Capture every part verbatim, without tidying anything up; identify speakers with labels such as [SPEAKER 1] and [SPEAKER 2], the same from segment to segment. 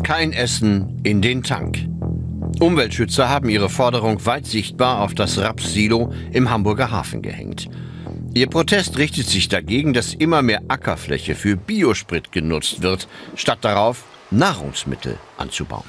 [SPEAKER 1] Kein Essen in den Tank. Umweltschützer haben ihre Forderung weit sichtbar auf das Rapssilo im Hamburger Hafen gehängt. Ihr Protest richtet sich dagegen, dass immer mehr Ackerfläche für Biosprit genutzt wird, statt darauf Nahrungsmittel anzubauen.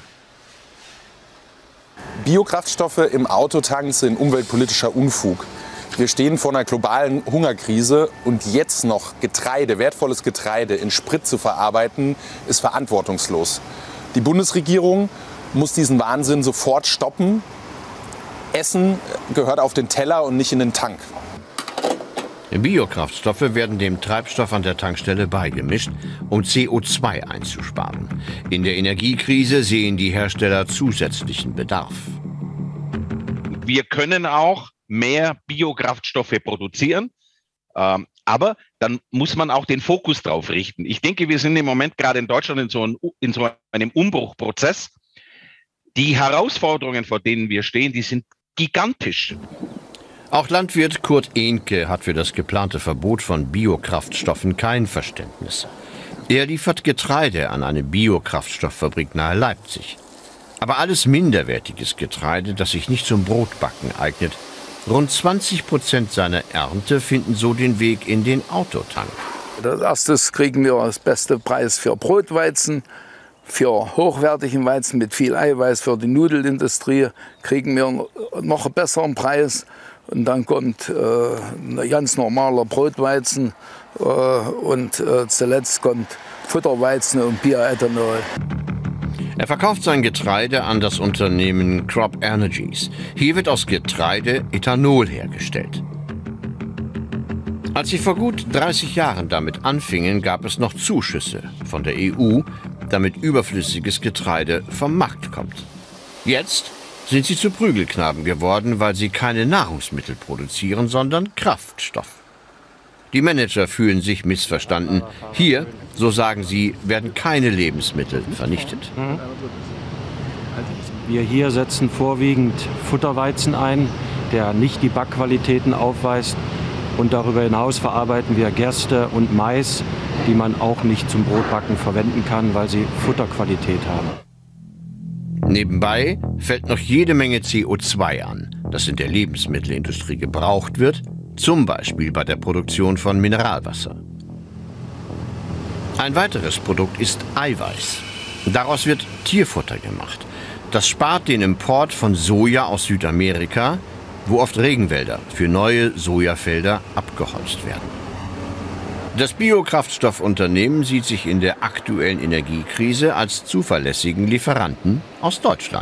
[SPEAKER 2] Biokraftstoffe im Autotank sind umweltpolitischer Unfug. Wir stehen vor einer globalen Hungerkrise und jetzt noch Getreide, wertvolles Getreide in Sprit zu verarbeiten, ist verantwortungslos. Die Bundesregierung muss diesen Wahnsinn sofort stoppen. Essen gehört auf den Teller und nicht in den Tank.
[SPEAKER 1] Biokraftstoffe werden dem Treibstoff an der Tankstelle beigemischt, um C O zwei einzusparen. In der Energiekrise sehen die Hersteller zusätzlichen Bedarf.
[SPEAKER 3] Wir können auch mehr Biokraftstoffe produzieren, ähm, aber dann muss man auch den Fokus drauf richten. Ich denke, wir sind im Moment gerade in Deutschland in so, ein, in so einem Umbruchprozess. Die Herausforderungen, vor denen wir stehen, die sind gigantisch.
[SPEAKER 1] Auch Landwirt Kurt Ehnke hat für das geplante Verbot von Biokraftstoffen kein Verständnis. Er liefert Getreide an eine Biokraftstofffabrik nahe Leipzig. Aber alles minderwertiges Getreide, das sich nicht zum Brotbacken eignet. Rund zwanzig Prozent seiner Ernte finden so den Weg in den Autotank.
[SPEAKER 4] Als erstes kriegen wir das beste Preis für Brotweizen. Für hochwertigen Weizen mit viel Eiweiß für die Nudelindustrie kriegen wir noch einen besseren Preis. Und dann kommt äh, ein ganz normaler Brotweizen äh, und äh, zuletzt kommt Futterweizen und Bioethanol.
[SPEAKER 1] Er verkauft sein Getreide an das Unternehmen Crop Energies. Hier wird aus Getreide Ethanol hergestellt. Als sie vor gut dreißig Jahren damit anfingen, gab es noch Zuschüsse von der E U, damit überflüssiges Getreide vom Markt kommt. Jetzt sind sie zu Prügelknaben geworden, weil sie keine Nahrungsmittel produzieren, sondern Kraftstoff. Die Manager fühlen sich missverstanden. Hier, so sagen sie, werden keine Lebensmittel vernichtet.
[SPEAKER 5] Wir hier setzen vorwiegend Futterweizen ein, der nicht die Backqualitäten aufweist. Und darüber hinaus verarbeiten wir Gerste und Mais, die man auch nicht zum Brotbacken verwenden kann, weil sie Futterqualität haben.
[SPEAKER 1] Nebenbei fällt noch jede Menge C O zwei an, das in der Lebensmittelindustrie gebraucht wird, zum Beispiel bei der Produktion von Mineralwasser. Ein weiteres Produkt ist Eiweiß. Daraus wird Tierfutter gemacht. Das spart den Import von Soja aus Südamerika, wo oft Regenwälder für neue Sojafelder abgeholzt werden. Das Biokraftstoffunternehmen sieht sich in der aktuellen Energiekrise als zuverlässigen Lieferanten aus Deutschland.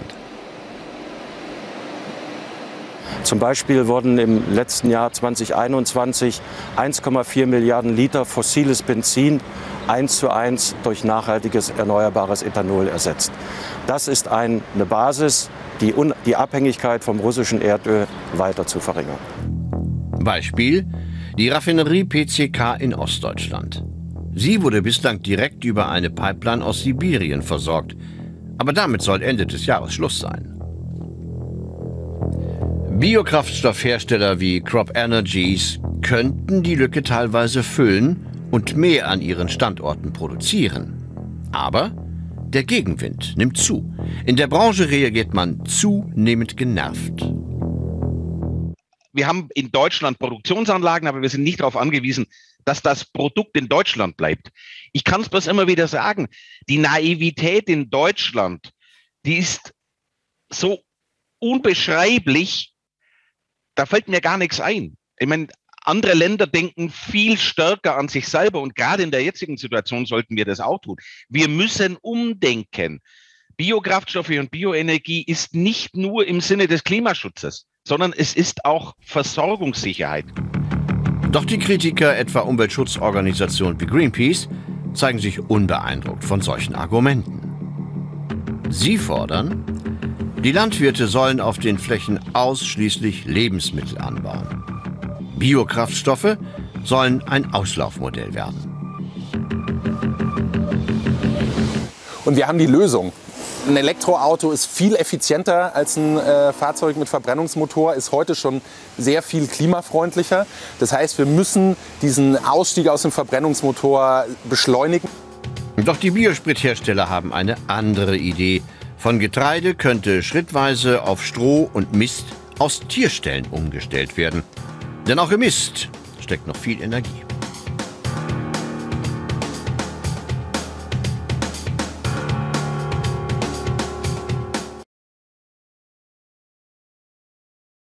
[SPEAKER 5] Zum Beispiel wurden im letzten Jahr zweitausendeinundzwanzig eins Komma vier Milliarden Liter fossiles Benzin eins zu eins durch nachhaltiges erneuerbares Ethanol ersetzt. Das ist ein, eine Basis, die, Un die Abhängigkeit vom russischen Erdöl weiter zu verringern.
[SPEAKER 1] Beispiel: die Raffinerie P C K in Ostdeutschland. Sie wurde bislang direkt über eine Pipeline aus Sibirien versorgt. Aber damit soll Ende des Jahres Schluss sein. Biokraftstoffhersteller wie Crop Energies könnten die Lücke teilweise füllen und mehr an ihren Standorten produzieren. Aber der Gegenwind nimmt zu. In der Branche reagiert man zunehmend genervt.
[SPEAKER 3] Wir haben in Deutschland Produktionsanlagen, aber wir sind nicht darauf angewiesen, dass das Produkt in Deutschland bleibt. Ich kann es bloß immer wieder sagen, die Naivität in Deutschland, die ist so unbeschreiblich, da fällt mir gar nichts ein. Ich meine, andere Länder denken viel stärker an sich selber und gerade in der jetzigen Situation sollten wir das auch tun. Wir müssen umdenken. Biokraftstoffe und Bioenergie ist nicht nur im Sinne des Klimaschutzes, sondern es ist auch Versorgungssicherheit.
[SPEAKER 1] Doch die Kritiker, etwa Umweltschutzorganisationen wie Greenpeace, zeigen sich unbeeindruckt von solchen Argumenten. Sie fordern, die Landwirte sollen auf den Flächen ausschließlich Lebensmittel anbauen. Biokraftstoffe sollen ein Auslaufmodell werden.
[SPEAKER 2] Und wir haben die Lösung. Ein Elektroauto ist viel effizienter als ein äh, Fahrzeug mit Verbrennungsmotor, ist heute schon sehr viel klimafreundlicher. Das heißt, wir müssen diesen Ausstieg aus dem Verbrennungsmotor beschleunigen.
[SPEAKER 1] Doch die Biosprithersteller haben eine andere Idee. Von Getreide könnte schrittweise auf Stroh und Mist aus Tierställen umgestellt werden. Denn auch im Mist steckt noch viel Energie.